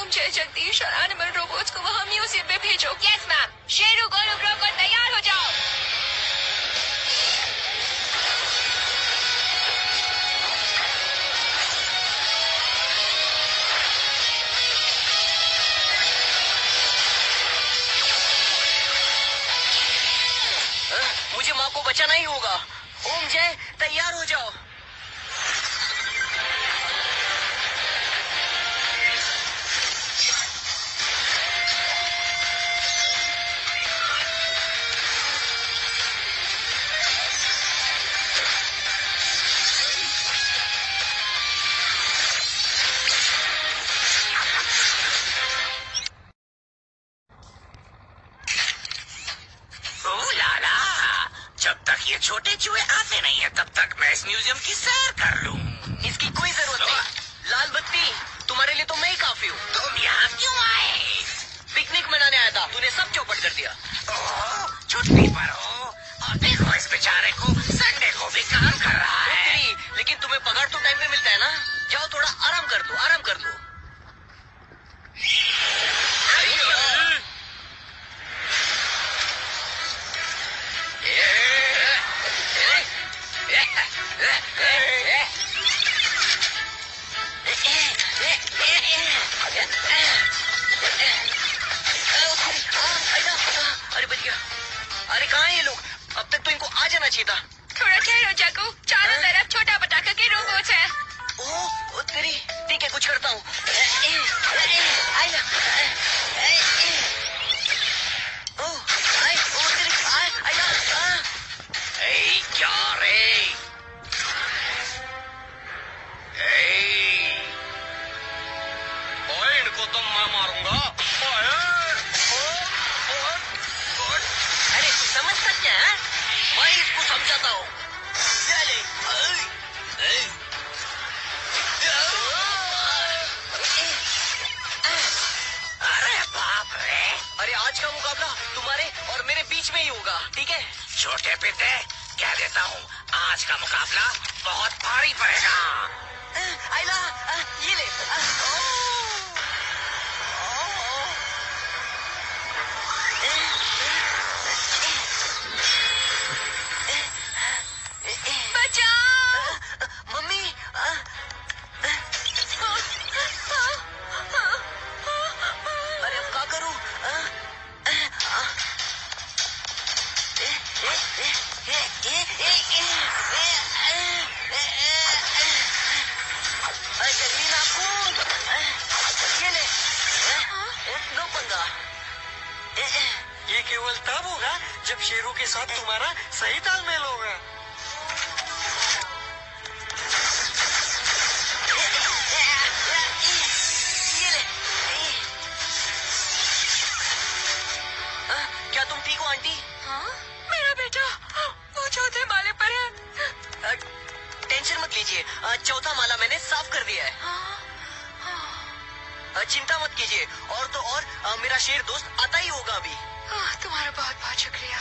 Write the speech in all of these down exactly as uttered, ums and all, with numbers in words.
जय जगदीश और animal robots को वहाँ म्यूजियम में भेजो। Yes ma'am. शेरू गोलू ब्रोको तैयार हो जाओ। मुझे माँ को बचाना ही होगा। ओम जय तैयार हो जाओ। ये छोटे चूहे आते नहीं है तब तक मैं इस म्यूजियम की सैर कर लूं। इसकी कोई जरूरत नहीं। लाल बत्ती तुम्हारे लिए तो मैं ही काफी हूँ। तुम यहाँ क्यों आए? पिकनिक मनाने आया था, तूने सब चौपट कर दिया। ओह, छुट्टी पर हो और देखो इस बेचारे को संडे को भी काम कर रहा है। लेकिन तुम्हें पगार तो टाइम पे मिलता है ना। जाओ थोड़ा आराम कर लो, आराम कर लो। अरे बच गया। अरे कहाँ हैं ये लोग? अब तक तो इनको आ जाना चाहिए था। थोड़ा ठहरो जाकू, चारों तरफ छोटा पटाखा के रोबोट्स हैं। ओह तेरी, ठीक है कुछ करता हूँ। क्या रे? ओए इनको तो मैं मारूंगा। अरे तू समझता क्या है? मैं इसको समझाता हूँ। अरे बाप रे! अरे आज का मुकाबला तुम्हारे और मेरे बीच में ही होगा, ठीक है? छोटे पिते कह देता हूँ, आज का मुकाबला बहुत भारी पड़ेगा। आइला, ये ले। बचाओ! मम्मी! अरे अब क्या करूं? जल्दी नाखून, ये ले, दो पंगा। ये केवल तब होगा जब शेरू के साथ तुम्हारा सही तालमेल होगा। ये ले। क्या तुम ठीक हो आंटी? हाँ? मेरा बेटा वो चौथे माले पर है। टेंशन मत लीजिए, चौथा माला मैंने साफ कर दिया है। हाँ? हाँ। चिंता मत कीजिए, और तो और मेरा शेर दोस्त आता ही होगा अभी। तुम्हारा बहुत बहुत शुक्रिया।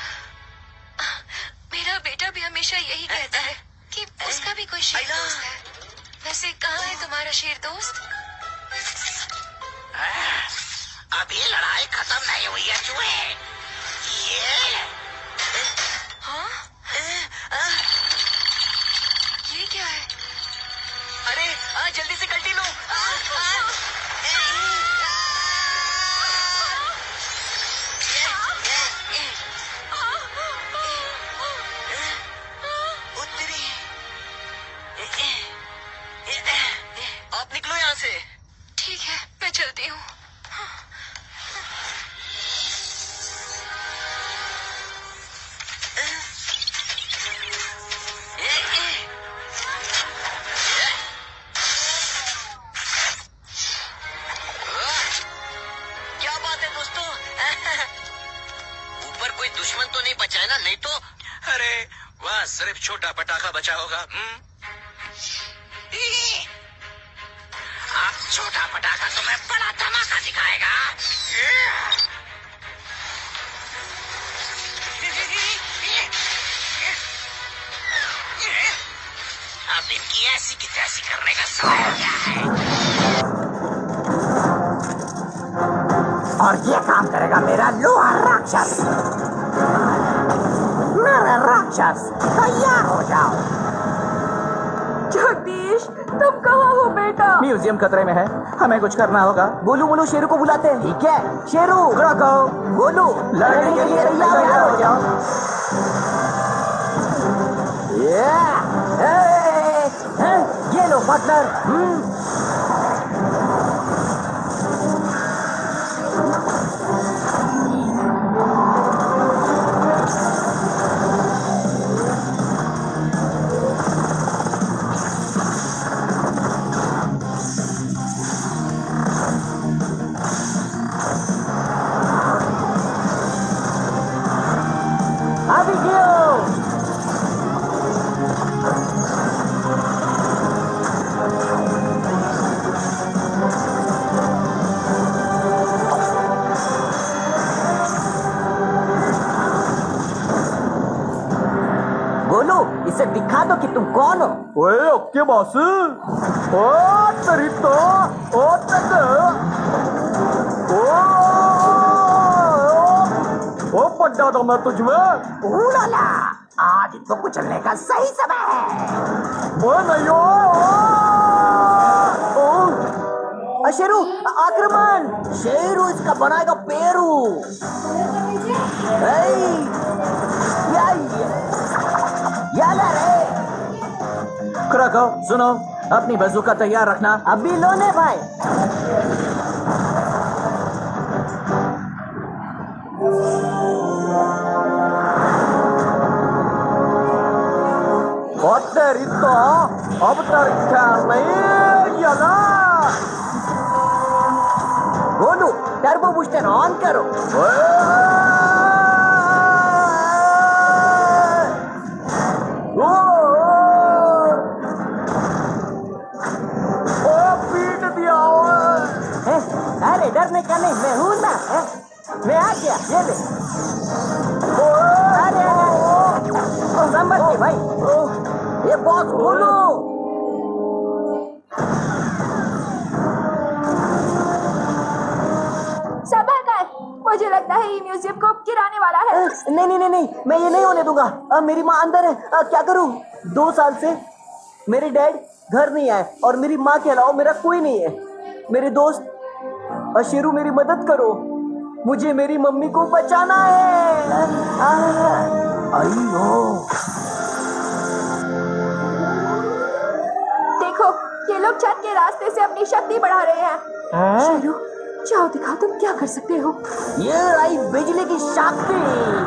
मेरा बेटा भी हमेशा यही कहता है कि उसका भी कोई शेर दोस्त है। वैसे कहाँ है तुम्हारा शेर दोस्त? अभी लड़ाई खत्म नहीं हुई है चूहे। ये हाँ? ये क्या है? अरे आ, जल्दी से कल्टी लो। आ, आ, आप निकलो यहाँ से। ठीक है मैं चलती हूँ। क्या बात है दोस्तों? ऊपर कोई दुश्मन तो नहीं बचा है ना? नहीं तो अरे वहाँ सिर्फ छोटा पटाखा बचा होगा। अब छोटा पटाखा तुम्हें बड़ा धमाका दिखाएगा। अब इनकी ऐसी की तैसी करने का समय क्या है? और ये काम करेगा मेरा लोहा राक्षस। मेरा राक्षस तैयार हो जाओ। जगदीश, तुम कहाँ हो बेटा? म्यूजियम खतरे में है, हमें कुछ करना होगा। गोलू मोलू शेरू को बुलाते हैं। ठीक है शेरू, गोलू लड़ने के लिए तैयार हो जाओ। ये ये लो पार्टनर। इसे दिखा दो कि तुम कौन हो। ओए ओके बॉस। ओ तेरी तो ओ तेरे ओ ओ पड्डा तो मैं तुझमें। उलाला, आज तो कुचलने का सही समय है। ओ नहीं ओ, ओ शेरू आक्रमण। शेरू इसका बनाएगा पेरू। क्राको सुनो, अपनी बंदूक तैयार रखना। अभी लो ने भाई। और तेरी तो अब तेरी ख्याल नहीं याला। गोलू टर्बो बूस्टर ऑन करो। अरे डरने का नहीं, मैं हूं ना। मैं आ गया, ये ले। अरे संभल के भाई, ये बहुत बोलो। संभल कर, मुझे लगता है ये म्यूजियम को गिराने वाला है। नहीं नहीं नहीं नहीं, मैं ये नहीं होने दूंगा। आ, मेरी माँ अंदर है। आ, क्या करूं? दो साल से मेरे डैड घर नहीं आए और मेरी माँ के अलावा मेरा कोई नहीं है। मेरे दोस्त शेरू, मेरी मदद करो, मुझे मेरी मम्मी को बचाना है। अयो देखो, ये लोग छत के रास्ते से अपनी शक्ति बढ़ा रहे हैं। शेरू, जाओ दिखाओ तुम क्या कर सकते हो। ये आई बिजली की शक्ति।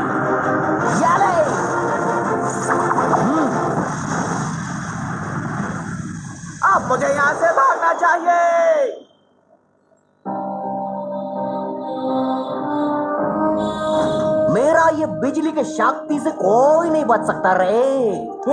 अब मुझे यहाँ से भागना चाहिए। मेरा ये बिजली के शक्ति से कोई नहीं बच सकता रे।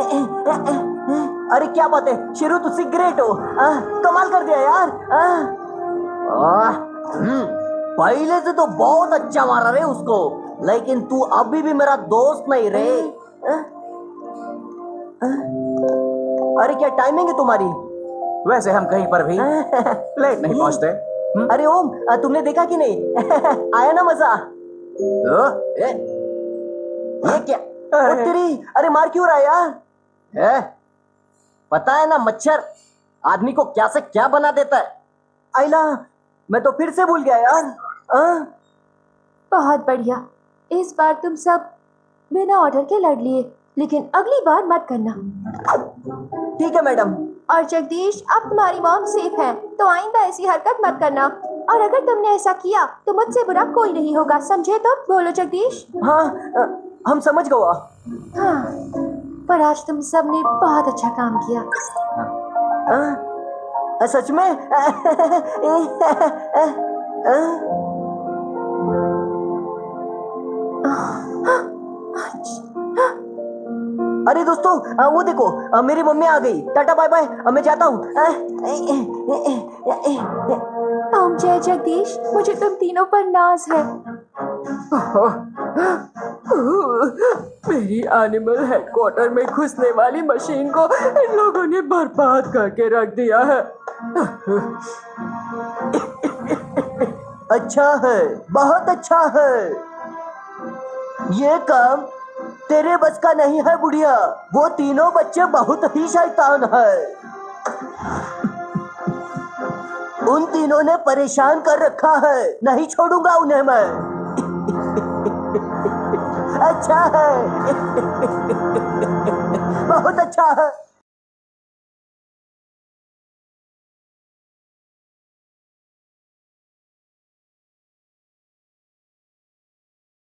अरे क्या बात है शेरू, तू सिगरेट हो। आ, कमाल कर दिया यार। आ, आ, पहले से तो बहुत अच्छा मारा रे उसको, लेकिन तू अभी भी मेरा दोस्त नहीं रे। आ, आ, अरे क्या टाइमिंग है तुम्हारी? वैसे हम कहीं पर भी लेट नहीं पहुंचते। अरे ओम, तुमने देखा कि नहीं? आया ना मजा? ओ, ए, ये क्या? ओ तेरी, अरे मार क्यों रहा है यार? ए, पता है ना मच्छर आदमी को क्या से क्या बना देता है। आइला, मैं तो फिर से भूल गया यार। आ? बहुत बढ़िया, इस बार तुम सब बिना ऑर्डर के लड़ लिए, लेकिन अगली बार मत करना। ठीक है मैडम। और जगदीश, अब तुम्हारी मॉम सेफ है, तो आइंदा ऐसी हरकत मत करना। और अगर तुमने ऐसा किया तो मुझसे बुरा कोई नहीं होगा, समझे तुम? बोलो जगदीश। हाँ, हम समझ गए। हाँ, पर आज तुम सब ने बहुत अच्छा काम किया। आ, सच में? अरे दोस्तों, वो देखो, मेरी मम्मी आ गई। टाटा बाय बाय, मैं जाता हूँ। ओम जय जगदीश, मुझे तुम तीनों पर नाज है। मेरी एनिमल हेडक्वार्टर में घुसने वाली मशीन को इन लोगों ने बर्बाद करके रख दिया है। अच्छा है, बहुत अच्छा है। ये काम तेरे बस का नहीं है बुढ़िया। वो तीनों बच्चे बहुत ही शैतान है। उन तीनों ने परेशान कर रखा है, नहीं छोड़ूंगा उन्हें मैं। अच्छा है, बहुत अच्छा है।